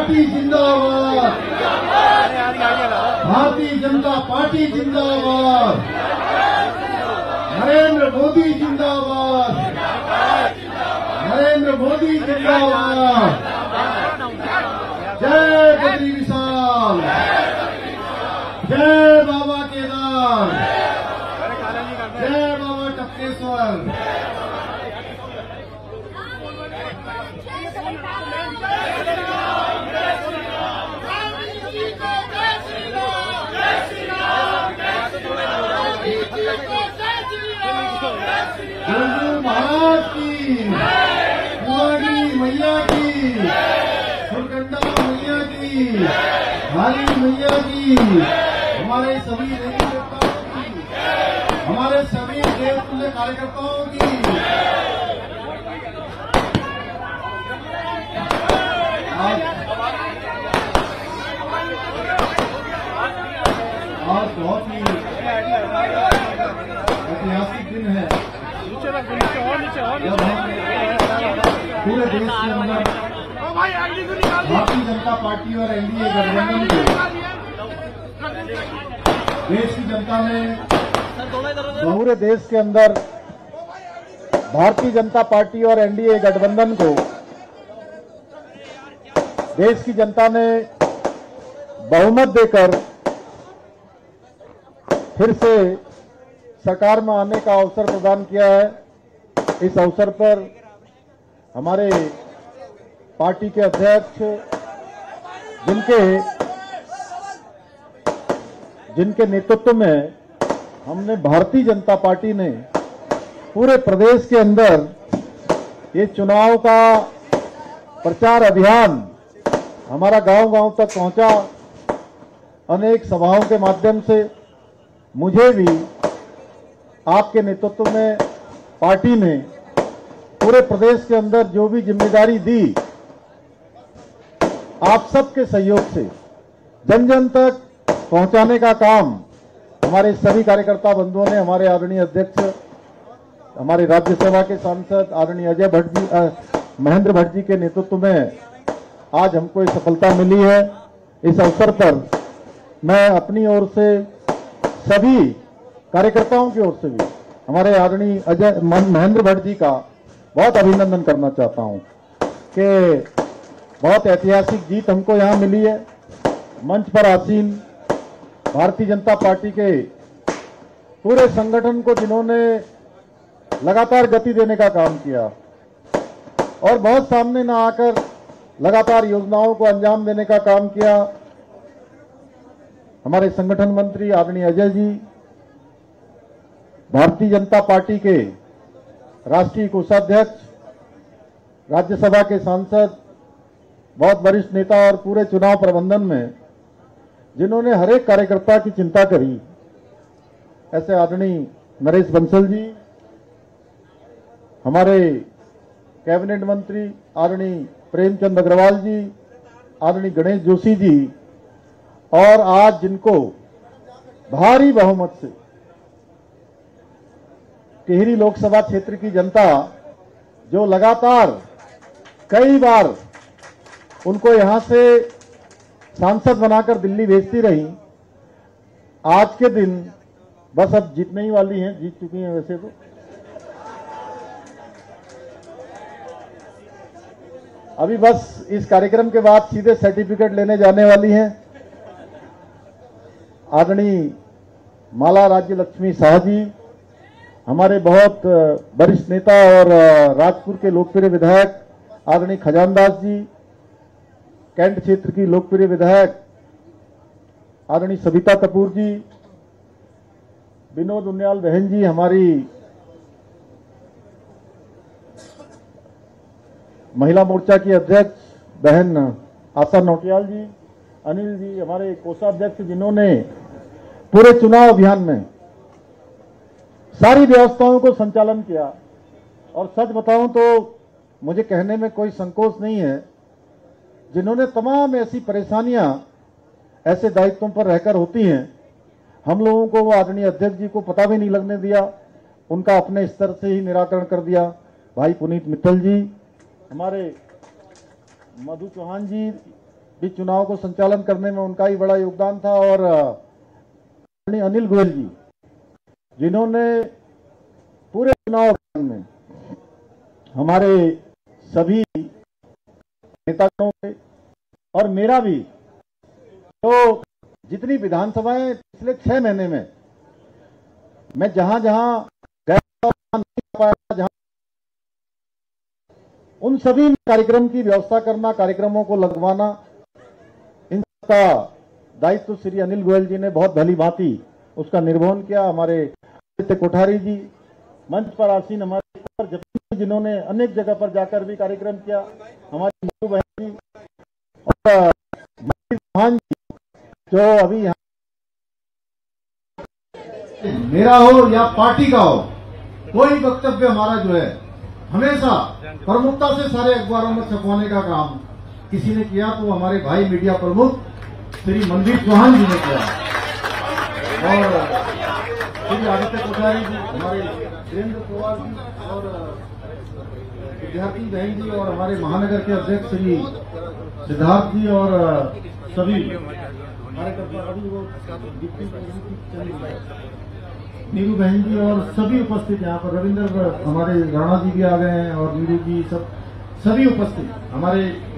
Party जिंदाबाद, Bharatiya Janata party जिंदाबाद, नरेंद्र मोदी जिंदाबाद, नरेंद्र मोदी जिंदाबाद। जय बद्री विशाल, जय बाबा केदार, जय बाबा टपकेश्वर। गुरु महाराज की, कुंवारी मैया की, सुरकंडा मैया की, भारी मैया की, हमारे सभी देवी देवताओं की, हमारे सभी देवतुल्य कार्यकर्ताओं की। आज बहुत ही ऐतिहासिक दिन है जब हम पूरे देश के अंदर भारतीय जनता पार्टी और एनडीए गठबंधन को देश की जनता ने पूरे देश के अंदर भारतीय जनता पार्टी और एनडीए गठबंधन को देश की जनता ने बहुमत देकर फिर से सरकार में आने का अवसर प्रदान किया है। इस अवसर पर हमारे पार्टी के अध्यक्ष जिनके नेतृत्व में हमने भारतीय जनता पार्टी ने पूरे प्रदेश के अंदर ये चुनाव का प्रचार अभियान हमारा गांव-गांव तक पहुंचा। अनेक सभाओं के माध्यम से मुझे भी आपके नेतृत्व में पार्टी ने पूरे प्रदेश के अंदर जो भी जिम्मेदारी दी, आप सबके सहयोग से जन जन तक पहुंचाने का काम हमारे सभी कार्यकर्ता बंधुओं ने, हमारे आदरणीय अध्यक्ष, हमारे राज्यसभा के सांसद आदरणीय अजय भट्ट जी, महेंद्र भट्ट जी के नेतृत्व में आज हमको ये सफलता मिली है। इस अवसर पर मैं अपनी ओर से सभी कार्यकर्ताओं की ओर से भी हमारे आदरणीय अजय महेंद्र भट्ट जी का बहुत अभिनंदन करना चाहता हूं कि बहुत ऐतिहासिक जीत हमको यहां मिली है। मंच पर आसीन भारतीय जनता पार्टी के पूरे संगठन को जिन्होंने लगातार गति देने का काम किया और बहुत सामने न आकर लगातार योजनाओं को अंजाम देने का काम किया, हमारे संगठन मंत्री आदरणीय अजय जी, भारतीय जनता पार्टी के राष्ट्रीय कोषाध्यक्ष, राज्यसभा के सांसद, बहुत वरिष्ठ नेता और पूरे चुनाव प्रबंधन में जिन्होंने हर एक कार्यकर्ता की चिंता करी, ऐसे आदरणीय नरेश बंसल जी, हमारे कैबिनेट मंत्री आदरणीय प्रेमचंद अग्रवाल जी, आदरणीय गणेश जोशी जी, और आज जिनको भारी बहुमत से टिहरी लोकसभा क्षेत्र की जनता जो लगातार कई बार उनको यहां से सांसद बनाकर दिल्ली भेजती रही, आज के दिन बस अब जीतने ही वाली हैं, जीत चुकी हैं वैसे तो, अभी बस इस कार्यक्रम के बाद सीधे सर्टिफिकेट लेने जाने वाली हैं। आदरणीय माला राज्य लक्ष्मी शाह जी, हमारे बहुत वरिष्ठ नेता और राजपुर के लोकप्रिय विधायक आदरणीय खजानदास जी, कैंट क्षेत्र की लोकप्रिय विधायक आदरणीय सविता कपूर जी, विनोद उनियाल बहन जी, हमारी महिला मोर्चा की अध्यक्ष बहन आशा नौटियाल जी, अनिल जी, हमारे कोषाध्यक्ष जिन्होंने पूरे चुनाव अभियान में सारी व्यवस्थाओं को संचालन किया। और सच बताऊं तो मुझे कहने में कोई संकोच नहीं है, जिन्होंने तमाम ऐसी परेशानियां ऐसे दायित्वों पर रहकर होती हैं, हम लोगों को वो आदरणीय अध्यक्ष जी को पता भी नहीं लगने दिया, उनका अपने स्तर से ही निराकरण कर दिया। भाई पुनीत मित्तल जी, हमारे मधु चौहान जी भी चुनाव को संचालन करने में उनका ही बड़ा योगदान था। और अनिल गोयल जी, जिन्होंने पूरे चुनाव में हमारे सभी नेताओं के और मेरा भी, तो जितनी विधानसभाएं पिछले 6 महीने में मैं जहां जहां गया, उन सभी कार्यक्रम की व्यवस्था करना, कार्यक्रमों को लगवाना, इनका दायित्व श्री अनिल गोयल जी ने बहुत भली भांति उसका निर्वहन किया। हमारे कोठारी जी, मंच पर आसीन हमारे जब जिन्होंने अनेक जगह पर जाकर भी कार्यक्रम किया, हमारी नीरू बहन जी और चौहान जी, जो अभी यहाँ मेरा हो या पार्टी का हो, कोई वक्तव्य हमारा जो है हमेशा प्रमुखता से सारे अखबारों में छपवाने का काम किसी ने किया तो हमारे भाई मीडिया प्रमुख श्री मनदीप चौहान जी ने किया, और श्री आदित्य कोठारी जी, हमारे वीरेंद्र पवार जी और विद्यार्थी बहन जी, और हमारे महानगर के अध्यक्ष श्री सिद्धार्थ जी, और सभी कार्यकर्ता, अभी वो नीरू बहन जी और सभी उपस्थित यहाँ पर, रविंद्र हमारे राणा जी भी आ गए हैं और नीरू जी, सभी उपस्थित हमारे